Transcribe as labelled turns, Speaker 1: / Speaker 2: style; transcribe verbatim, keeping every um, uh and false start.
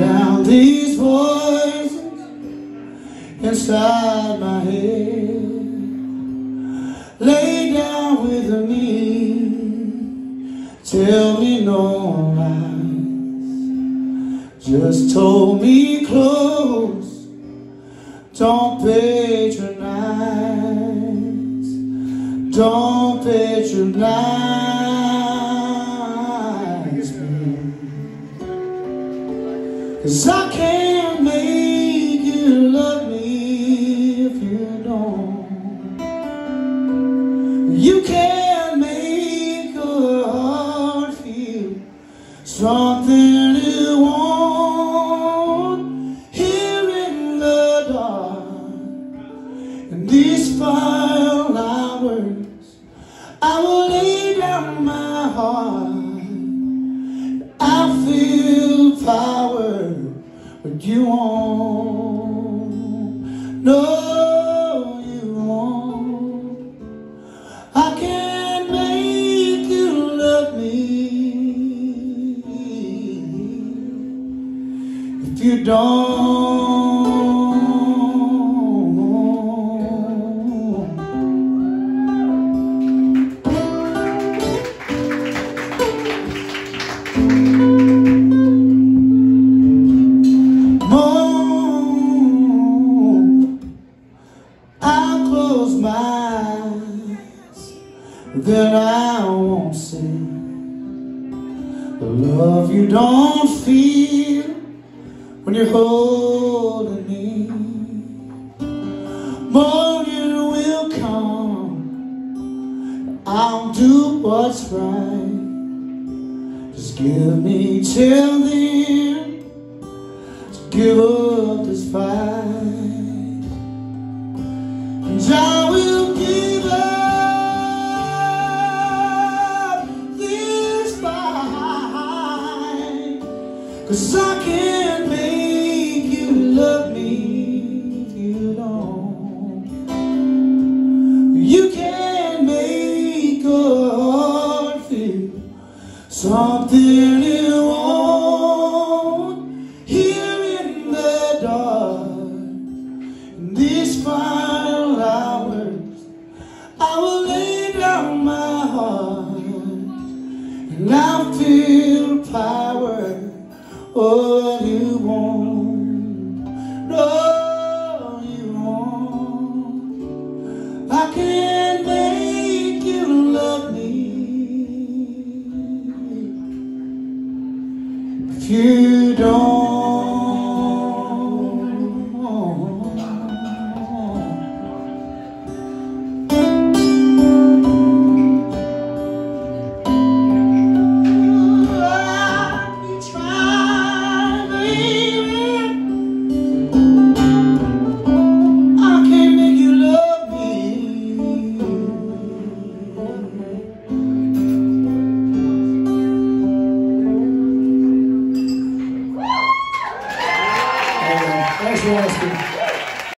Speaker 1: down these voices inside my head. Lay down with me, tell me no lies, just hold me close, don't patronize, don't patronize me. 'Cause I can't make you love me if you don't. You can't make a heart feel something it won't. Here in the dark, in these final hours, I will lay down my heart. I feel power, but you won't. No, you won't. I can't make you love me if you don't. I'll close my eyes, then I won't see the love you don't feel when you're holding me. Morning will come, I'll do what's right. Just give me till then to give up this fight. And I will give up this fight, 'cause I can't make you love me if you don't. You can't make a heart feel something it won't. Here in the dark, in these final hours, I will lay down my heart and I'll feel power. Oh, you won't. No, you won't. I can't make you love me if you don't.